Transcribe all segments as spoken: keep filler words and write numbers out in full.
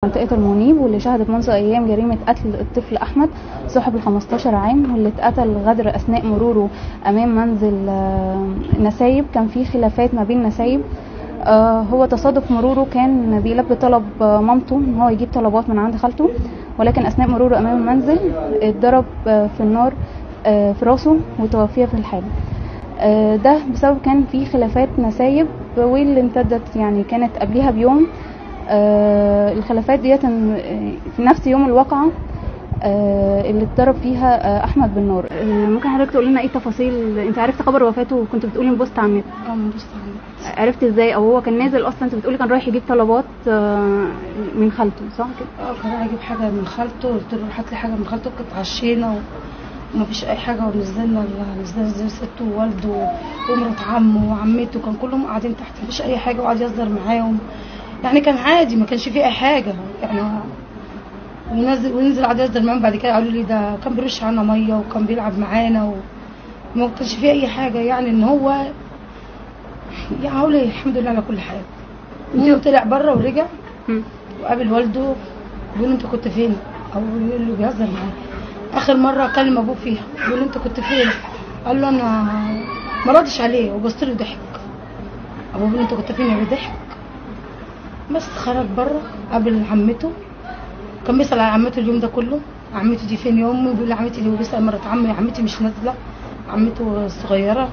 منطقة المنيب، واللي شهدت منذ أيام جريمة قتل الطفل أحمد صاحب ال خمستاشر عام، واللي اتقتل غدر أثناء مروره أمام منزل نسايب. كان في خلافات ما بين نسايب. هو تصادف مروره كان بيلبي طلب مامته ان هو يجيب طلبات من عند خالته، ولكن أثناء مروره أمام المنزل اتضرب في النار في راسه وتوفي في الحال. ده بسبب كان في خلافات نسايب واللي امتدت، يعني كانت قبلها بيوم. الخلافات ديت في نفس يوم الواقعة اللي اتضرب فيها احمد بالنار. ممكن حضرتك تقول لنا ايه التفاصيل؟ انت عرفت خبر وفاته وكنت بتقولي بوست على النت. اه من بوست على النت. عرفت ازاي؟ او هو كان نازل اصلا؟ انت بتقولي كان رايح يجيب طلبات من خالته، صح كده؟ اه كان رايح يجيب حاجه من خالته، قلت له هات لي حاجه من خالته. كنت عشينا ومفيش اي حاجه، ونزلنا نزلنا زي سته ووالده ومرات عمه وعمته، كان كلهم قاعدين تحت مفيش اي حاجه، وقعد يهزر معاهم. يعني كان عادي، ما كانش فيه اي حاجه يعني. ونزل وننزل قعد يهزر معاهم. بعد كده قالوا لي ده كان بيرش علينا ميه وكان بيلعب معانا وما كانش فيه اي حاجه، يعني ان هو يعني هقول الحمد لله على كل حاجه. المهم طلع بره ورجع وقابل والده، بيقول انت كنت فين؟ او بيقول له بيهزر معاه. اخر مره كلم ابوه فيها بيقول له انت كنت فين؟ قال له انا ما ردش عليه وبص له ضحك. ابوه بيقول له انت كنت فين يا ضحك. بس خرج بره قابل عمته، كان بيسال على عمته اليوم ده كله. عمته دي فين يا امي؟ بيقول عمتي دي، وبيسال مرات عمي عمتي مش نازله، عمته الصغيره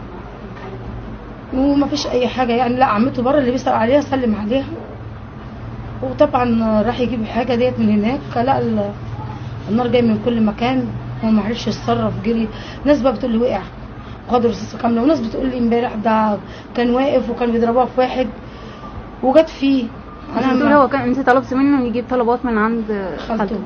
وما فيش اي حاجه يعني. لا عمته بره اللي بيسال عليها سلم عليها، وطبعا راح يجيب الحاجه ديت من هناك. لا النار جاي من كل مكان، هو ما عرفش يتصرف، جري. ناس بقى بتقول لي وقع وخد رصاصه كامله، وناس بتقول لي امبارح ده كان واقف وكان بيضربها في واحد وجت فيه. انا بتقول هو كان انت طلبت منه يجيب طلبات من عند خالته،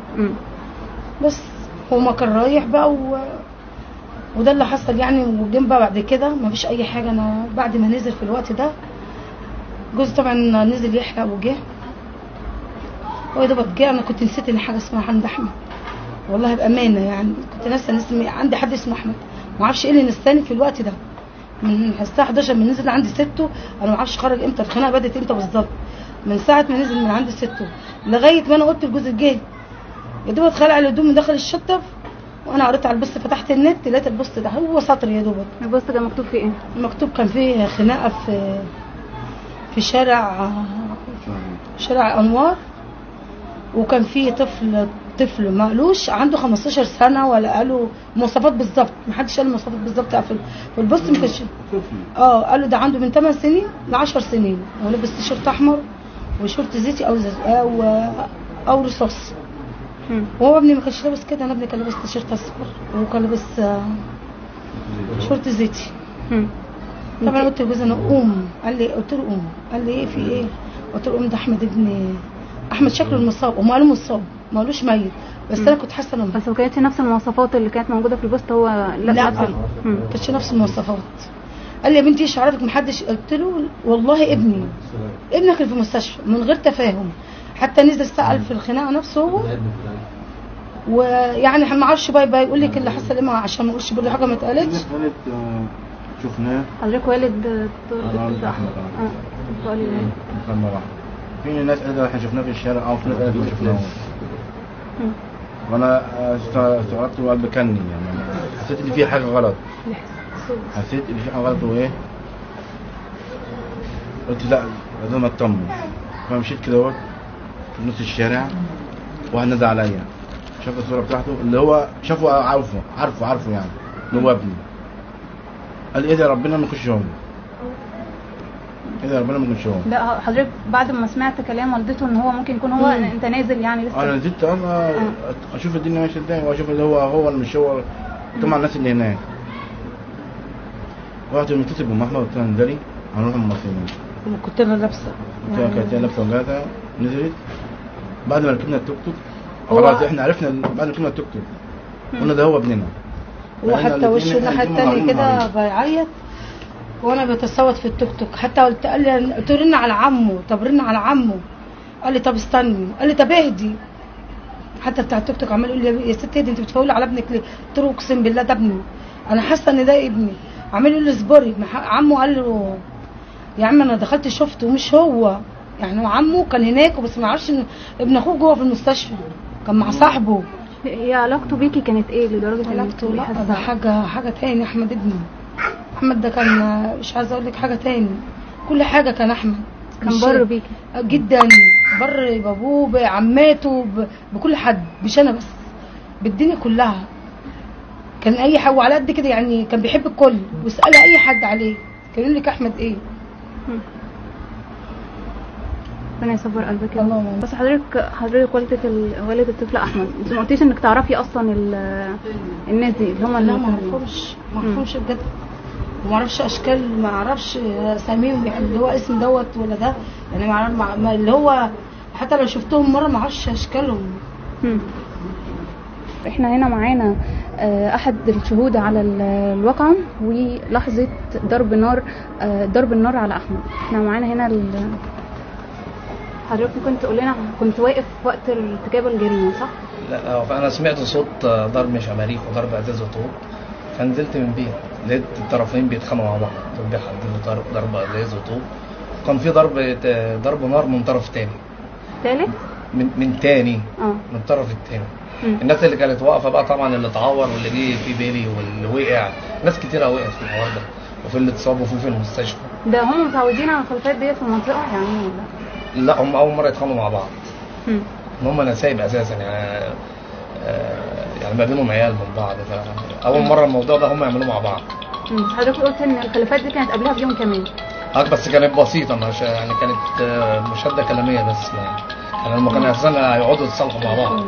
بس هو ما كان رايح بقى و... وده اللي حصل يعني. وجنب بقى بعد كده ما فيش اي حاجه. انا بعد ما نزل في الوقت ده جوزي طبعا نزل يحرق وجه، هو ده جه. انا كنت نسيت ان حاجه اسمها عند احمد، والله بامانه يعني كنت ناسيه اسمي عندي حد اسمه احمد. ما اعرفش ايه اللي نساني في الوقت ده. من الساعه حداشر من نزل عندي سته، انا ما اعرفش خرج امتى، الخناقه بدات امتى بالظبط. من ساعه ما نزل من عندي سته لغايه ما انا قلت لجوزي جه يا دوب اتخلع الهدوم دخل الشطه، وانا قريت على البوست فتحت النت لقيت البوست ده هو سطر يا دوب. البوست كان مكتوب فيه ايه؟ مكتوب كان فيه خناقه في في شارع شارع انوار، وكان فيه طفل طفل مقلوش عنده خمستاشر سنه، ولا قالوا مواصفات بالظبط، ما حدش قال المواصفات بالظبط في البوست. ما كانش اه قالوا ده عنده من ثمان سنين ل عشر سنين، ولابس تيشيرت احمر وشورت زيتي او زي او او رصاص. وهو ابني ما كانش لابس كده، انا ابني كان لابس تيشيرت اصفر وكان لابس شورت زيتي. طبعا قلت لجوزي انا قوم، قال لي قلت له قوم، قال لي ايه في ايه؟ قلت له قوم ده احمد ابني، احمد شكله المصاب، هم قالوا مصاب ما قالوش ميت، بس انا كنت حاسه انه بس ما كانتش نفس المواصفات اللي كانت موجوده في البوست. هو لا لا ما كانتش نفس المواصفات. قال لي يا بنتي ايش عرفك ما حدش؟ قلت له والله ابني ابنك اللي في المستشفى من غير تفاهم، حتى نزل سأل في الخناقه نفسه هو، ويعني ما اعرفش باي باي يقول لك اللي حصل ايه عشان ما اقولش بقول حاجه ما اتقالتش. شفناه حضرتك والد احمد اه قال في ناس قالوا احنا شفناه في الشارع او في ناس قالوا ما شفناهوش، وانا استغربت وقلبي كني يعني حسيت ان في حاجه غلط، حسيت ان في حاجه غلط. وايه قلت لا لازم اطمن، فمشيت كده اهوت في نص الشارع، واحد نزل عليا شاف الصوره بتاعته اللي هو شافه عارفه عارفه عارفه يعني اللي هو ابني. قال ايه ده ربنا ما يخش هون، ايه ده ربنا ما يخش هون. لا حضرتك بعد ما سمعت كلام والدته ان هو ممكن يكون هو مم. انت نازل يعني لسه؟ انا نزلت انا اشوف الدنيا ماشيه ازاي واشوف اللي هو هو اللي مش هو. طبعا الناس اللي هناك رحت متصل بام احمد قلت لها انزلي هنروح المصريين. كنت انا لابسه كنت كانت لابسه وجاهزه. نزلت بعد ما ركبنا التوك توك خلاص احنا عرفنا بعد ما ركبنا التوك توك قلنا ده هو ابننا. وحتى وشه الناحيه الثانيه كده بيعيط وانا بتصوت في التوك توك. حتى قلت قال لي قلت له رن على عمه. طب رن على عمه. قال لي طب استني. قال لي طب اهدي. حتى بتاع التوك توك عمال يقول لي يا ست اهدي انت بتفولي على ابنك ليه؟ قلت له اقسم بالله ده ابني، انا حاسه ان ده ابني. عمال يقول لي اصبري. عمه قال له يا عم انا دخلت شفته ومش هو. يعني هو عمه كان هناك بس ما يعرفش ان ابن اخوه جوه في المستشفى، كان مع صاحبه. هي علاقته بيكي كانت ايه لدرجه ان علاقته لا بيحسها؟ ده حاجه حاجه تاني. احمد ابنه، احمد ده كان مش عايزه اقول لك حاجه تاني، كل حاجه كان احمد كان بر بيكي جدا، بر بابوه بعماته بكل حد، مش انا بس، بالدنيا كلها. كان اي حاجه وعلى قد كده يعني، كان بيحب الكل واسال اي حد عليه كان يقول لك احمد ايه. ربنا يصبر قلبك يا الله. بس حضرتك حضرتك والده ال... والده الطفل احمد، انت ما قلتيش انك تعرفي اصلا ال... الناس دي اللي هم لا ما اعرفهمش ما اعرفهمش بجد، وما اعرفش اشكال، ما اعرفش اساميهم يعني اللي هو اسم دوت ولا ده يعني، ما مع... اللي هو حتى لو شفتهم مره ما اعرفش اشكالهم. احنا هنا معانا احد الشهود على الواقعه ولحظه ضرب نار ضرب النار على احمد. احنا معانا هنا ال... حضرتك ممكن تقول لنا كنت واقف وقت ارتكاب الجريمه صح؟ لا فانا سمعت صوت ضرب شماريخ وضرب ازاز وطوب، فنزلت من بيت لقيت الطرفين بيتخانقوا مع بعض، دول بيحددوا ضرب ازاز وطوب، كان في ضرب ضرب نار من طرف تاني ثالث من من تاني اه من الطرف التاني. الناس اللي كانت واقفه بقى طبعا اللي اتعور واللي جه في بيلي واللي وقع، ناس كتيره وقعت في الحوار ده، وفي اللي اتصابوا وفي في المستشفى. ده هم متعودين على الخلافات ديت في المنطقه يعني ولا؟ لا هم اول مره يتخانقوا مع بعض. امم ان هم نسايب اساسا يعني آه يعني ما بينهم عيال من بعض، فاول مره الموضوع ده هم يعملوه مع بعض. امم حضرتك قلت ان الخلافات دي كانت قبلها بيوم كمان. اه بس كانت بسيطه، مش يعني كانت آه مشاده كلاميه بس يعني، يعني هم كانوا اساسا هيقعدوا يتصالحوا مع بعض.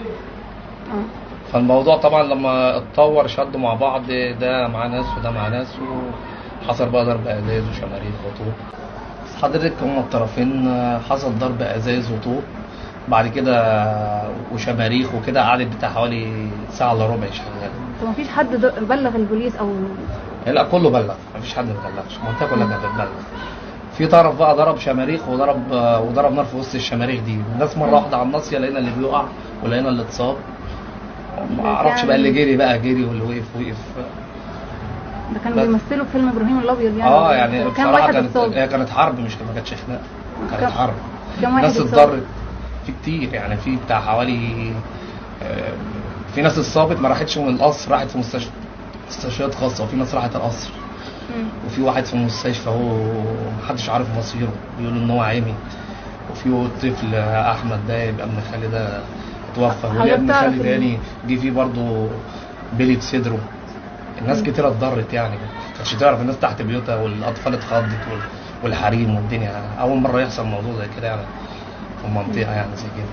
اه فالموضوع طبعا لما اتطور شدوا مع بعض، ده مع ناس وده مع ناس، وحصل بقى ضرب ازاز وشماريخ وطوب. حضرتك هم الطرفين حصل ضرب ازاز وطوب بعد كده وشماريخ وكده، قعدت بتاع حوالي ساعه الا ربع شغاله. طب مفيش حد بلغ البوليس او؟ لا كله بلغ، مفيش حد ما بلغش، المنطقه كلها كانت بتبلغ. في طرف بقى ضرب شماريخ وضرب وضرب نار في وسط الشماريخ دي، الناس مره واحده على الناصيه لقينا اللي بيقع ولقينا اللي اتصاب، ما اعرفش بقى اللي جري بقى جري واللي وقف وقف. ده كانوا بيمثلوا في فيلم ابراهيم الابيض يعني. اه يعني بصراحه كانت اتصاب. هي كانت حرب، مش ما كانتش خناقه، كانت حرب. ناس اتضرت في كتير يعني، في بتاع حوالي آه في ناس اتصابت ما راحتش من القصر، راحت في مستشفى مستشفيات خاصه، وفي ناس راحت القصر. وفي واحد في المستشفى هو محدش عارف مصيره، بيقولوا ان هو عمي. وفي طفل احمد ده يبقى ابن خالي ده توفى، وليه ابن خالي تاني جه فيه برضه بلي في صدره. الناس كتير اتضرت يعني، ما كانتش تعرف، الناس تحت بيوتها والاطفال اتخضت والحريم والدنيا. اول مره يحصل موضوع زي كده يعني في المنطقه يعني زي كده.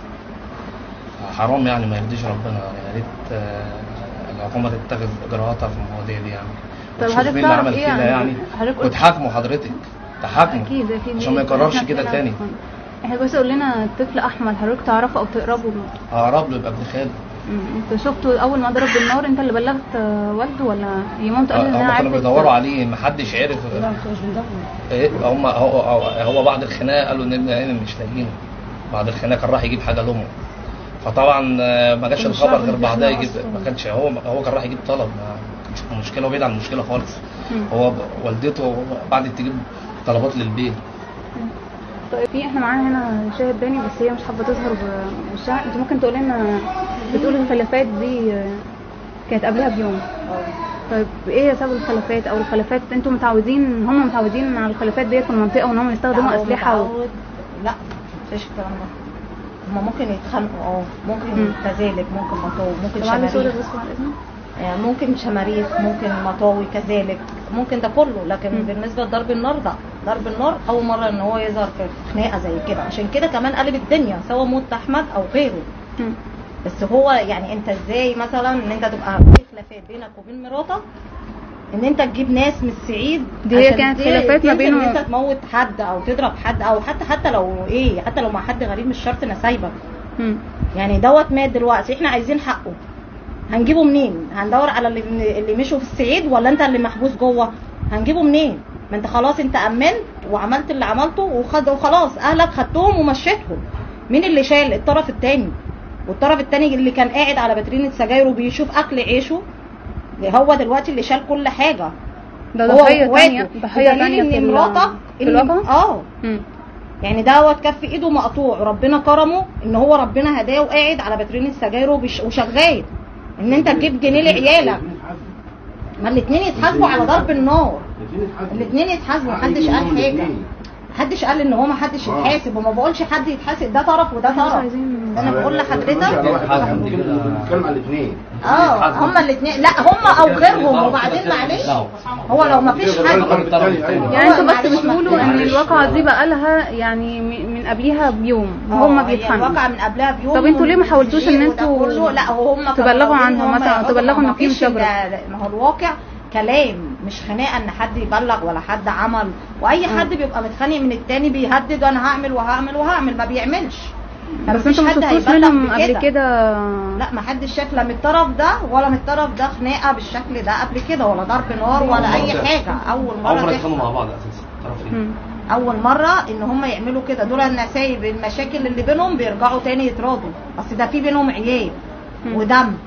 حرام يعني، ما يرضيش ربنا يعني. يا ريت الحكومه تتخذ اجراءاتها في المواضيع دي يعني. طب حضرتك اللي عمل كده يعني وتحاكموا حضرتك، تحاكموا اكيد اكيد عشان ما يكررش كده تاني. احنا بس قول لنا الطفل احمد حضرتك تعرفه او تقربه له؟ اقرب له، يبقى ابن خالي. انت شفته اول ما ضرب بالنار، انت اللي بلغت والده ولا هي مامته قالت انها عرفت؟ هم كانوا بيدوروا عليه، ما حدش عرف. لا مش بندور. ايه هم هو, هو بعد الخناقه قالوا ان ابننا مش لاقيينه، بعد الخناقه كان راح يجيب حاجه لامه، فطبعا ما جاش الخبر غير بعدها يجيب، ما كانش هو هو كان راح يجيب طلب، ما كانش مشكله، بعيد عن المشكله خالص. هو والدته بعدت تجيب طلبات للبيت. طيب في احنا معانا هنا شاهد تاني بس هي مش حابه تظهر بوشها، انت ممكن تقول لنا، بتقول الخلافات دي كانت قبلها بيوم. طيب ايه سبب الخلافات او الخلافات؟ انتوا متعودين، هم متعودين على الخلافات ديت في المنطقه وان هم يستخدموا اسلحه و... لا مفيش الكلام ده. هم ممكن يتخانقوا اه ممكن كذلك، ممكن مطاوي، ممكن شماريخ، يعني ممكن شماريخ، ممكن مطاوي كذلك، ممكن ده كله. لكن م. بالنسبه لضرب النار لا، ضرب النار اول مره ان هو يظهر في خناقه زي كده، عشان كده كمان قلب الدنيا سواء موت احمد او غيره. م. بس هو يعني انت ازاي مثلا ان انت تبقى في خلافات بينك وبين مراتك، ان انت تجيب ناس من الصعيد دي هي كانت خلافات ما بينهم، ان انت تموت حد او تضرب حد، او حتى حتى لو ايه حتى لو مع حد غريب مش شرط نسايبك. يعني دوت مات دلوقتي، احنا عايزين حقه، هنجيبه منين؟ هندور على اللي اللي مشوا في الصعيد ولا انت اللي محبوس جوه؟ هنجيبه منين؟ ما انت خلاص انت امنت وعملت اللي عملته وخد وخلاص، اهلك خدتهم ومشيتهم. مين اللي شايل؟ الطرف الثاني. والطرف الثاني اللي كان قاعد على باترينه سجايره بيشوف اكل عيشه، هو دلوقتي اللي شال كل حاجه. ده ضحيه ثانيه، ضحيه ثانيه في مراتك الواقع. اه يعني دوت كف ايده مقطوع وربنا كرمه ان هو ربنا هداه وقاعد على باترين السجاير وشغال، ان انت تجيب جنيه لعيالك. ما الاثنين يتحاسبوا على ضرب النار، الاثنين يتحاسبوا، محدش قال حاجه، محدش قال ان هو محدش يتحاسب، وما بقولش حد يتحاسب، ده طرف وده طرف. انا بقول لحضرتك بنتكلم على الاثنين. اه هما الاثنين، لا هما او غيرهم. وبعدين معلش هو لو ما فيش حد يعني انتوا بس بتقولوا ان الواقعه دي بقى لها يعني من قبلها بيوم وهم بيتحملوا الواقعه من قبلها بيوم. طب انتوا ليه ما حاولتوش ان انتوا لا هم تبلغوا عنهم مثلا، تبلغوا ان في مشاجره؟ ما هو الواقع كلام مش خناقه ان حد يبلغ ولا حد عمل، واي حد بيبقى متخانق من التاني بيهدد وانا هعمل وهعمل وهعمل، ما بيعملش. بس انتوا ما شفتوش منهم قبل كده؟ لا ما حدش شاف لا من الطرف ده ولا من الطرف ده خناقه بالشكل ده قبل كده، ولا ضرب نار ولا اي حاجه. اول مره اول مره يتخانقوا مع بعض اساسا طرفين، اول مره ان هم يعملوا كده. دول النسايب المشاكل اللي بينهم بيرجعوا تاني يتراضوا، اصل ده في بينهم عيال ودم،